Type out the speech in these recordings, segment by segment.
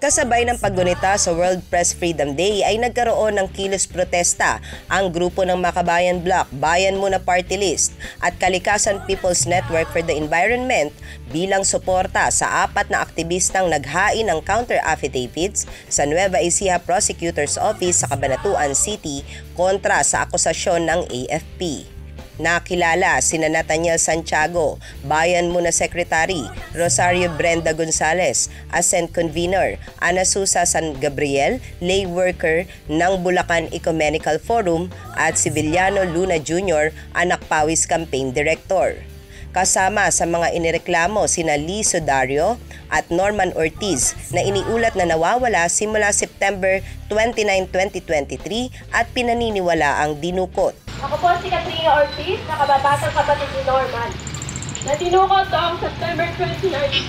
Kasabay ng paggunita sa World Press Freedom Day ay nagkaroon ng kilos protesta ang grupo ng Makabayan Bloc, Bayan Muna Party List at Kalikasan People's Network for the Environment bilang suporta sa 4 na aktivistang naghain ng counter affidavits sa Nueva Ecija Prosecutor's Office sa Cabanatuan City kontra sa akusasyon ng AFP. Nakilala sina Nathaniel Santiago, Bayan Muna Secretary, Rosario Brenda Gonzales, Ascent Convener, Ana Susa San Gabriel, Lay Worker ng Bulacan Ecumenical Forum at Civiliano Luna Jr., Anak Pawis Campaign Director. Kasama sa mga inireklamo sina Lee Sudario at Norman Ortiz na iniulat na nawawala simula September 29, 2023 at pinaniniwala ang dinukot. Ako po si Katrina Ortiz, nakababatang kapatid ni Norman, na dinukot noong September 29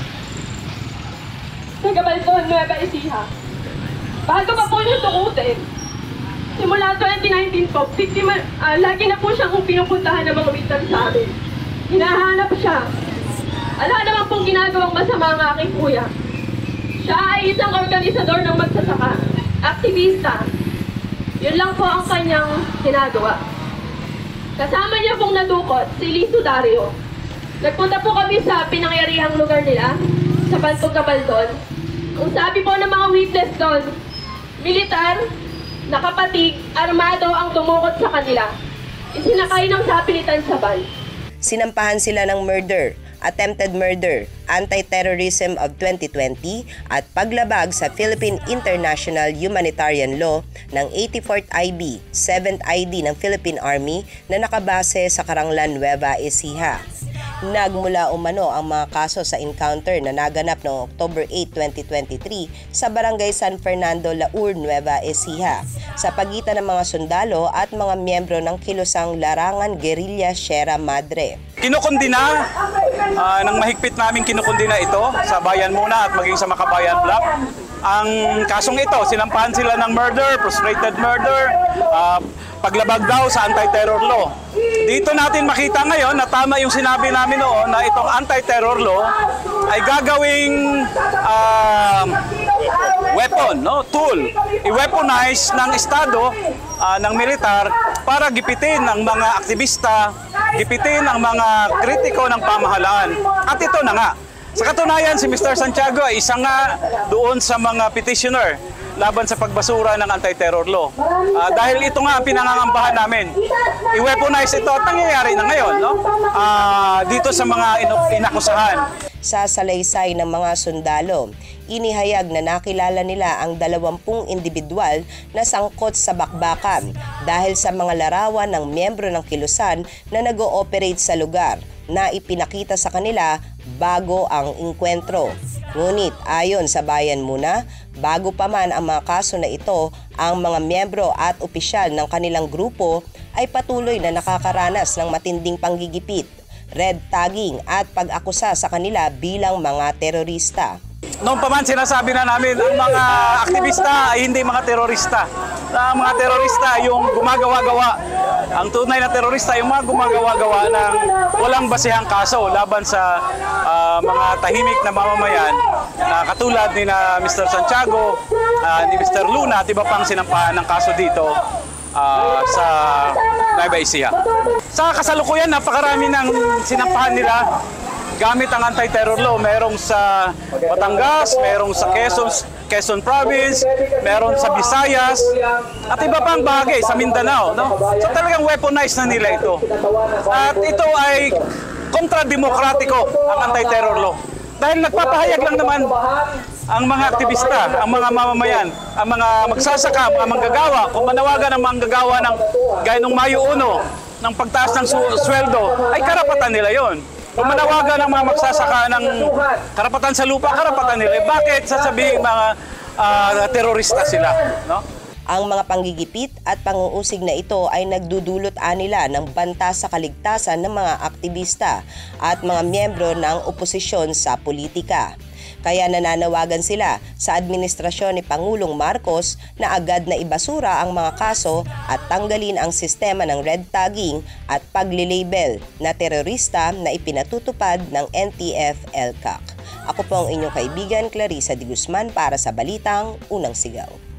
sa Gabaldon, Nueva Ecija. Bago pa po niya tukutin, simula 2019 po, lagi na po siyang pinupuntahan ng mga witness sa amin. Hinahanap siya. Wala naman pong ginagawang masama ang aking kuya. Siya ay isang organisador ng magsasaka, aktivista. Yun lang po ang kanyang ginagawa. Kasama niya pong nadukot si Lee Sudario. Nagpunta po kami sa pinangyarihang lugar nila, sa Bantog Gabaldon. Kung sabi po ng mga witness doon, militar, nakapatig, armado ang tumukot sa kanila. Isinakay ng sapilitan sa ban. Sinampahan sila ng murder, attempted murder, anti-terrorism of 2020 at paglabag sa Philippine International Humanitarian Law ng 84th IB, 7th ID ng Philippine Army na nakabase sa Karanglan, Nueva Ecija. Nagmula umano ang mga kaso sa encounter na naganap noong October 8, 2023 sa Barangay San Fernando, Laur, Nueva Ecija sa pagitan ng mga sundalo at mga miyembro ng kilusang Larangan Guerrilla Sierra Madre. Kinukundina ng mahigpit namin kinukundina ito sa Bayan Muna at maging sa Makabayan Bloc. Ang kasong ito, sinampahan sila ng murder, frustrated murder, paglabag daw sa anti-terror law. Dito natin makita ngayon na tama yung sinabi namin noon na itong anti-terror law ay gagawing weapon, tool, i-weaponize ng Estado, ng militar para gipitin ng mga aktivista, gipitin ng mga kritiko ng pamahalaan. At ito na nga. Sa katunayan, si Mr. Santiago ay isa nga doon sa mga petitioner laban sa pagbasura ng anti-terror law. Dahil ito nga ang pinangangambahan namin. I-weaponize ito at nangyayari na ngayon dito sa mga inakusahan. Sa salaysay ng mga sundalo, inihayag na nakilala nila ang 20 individual na sangkot sa bakbakan dahil sa mga larawan ng miyembro ng kilusan na nag-ooperate sa lugar na ipinakita sa kanila bago ang inkwentro. Ngunit ayon sa Bayan Muna, bago pa man ang mga kaso na ito, ang mga miyembro at opisyal ng kanilang grupo ay patuloy na nakakaranas ng matinding panggigipit, red tagging at pag-akusa sa kanila bilang mga terorista. Noong pa man sinasabi na namin, ang mga aktivista ay hindi mga terorista. Ang mga terorista yung gumagawa-gawa. Ang tunay na terorista yung mga gumagawa-gawa ng walang basihang kaso laban sa mga tahimik na mamamayan na katulad ni na Mr. Santiago, ni Mr. Luna at iba pang sinampahan ng kaso dito sa Nueva Ecija. Sa kasalukuyan, napakarami ng sinampahan nila gamit ang anti-terror law. Merong sa Batangas, merong sa Quezon Province, meron sa Visayas, at iba pang bahagi sa Mindanao. So talagang weaponize na nila ito. At ito ay kontra-demokratiko ang anti-terror law. Dahil nagpapahayag lang naman ang mga aktivista, ang mga mamamayan, ang mga magsasaka, ang manggagawa, kung manawagan ang manggagawa ng gaya nung Mayo 1, ng pagtaas ng sweldo, ay karapatan nila yon. Kung manawagan ng mga magsasaka ng karapatan sa lupa, karapatan nila. Bakit sasabihin mga terorista sila? No? Ang mga panggigipit at panguusig na ito ay nagdudulot anila ng banta sa kaligtasan ng mga aktivista at mga miyembro ng oposisyon sa politika. Kaya nananawagan sila sa administrasyon ni Pangulong Marcos na agad na ibasura ang mga kaso at tanggalin ang sistema ng red tagging at paglilabel na terorista na ipinatutupad ng NTF-ELCAC. Ako po ang inyong kaibigan Clarissa de Guzman para sa Balitang Unang Sigaw.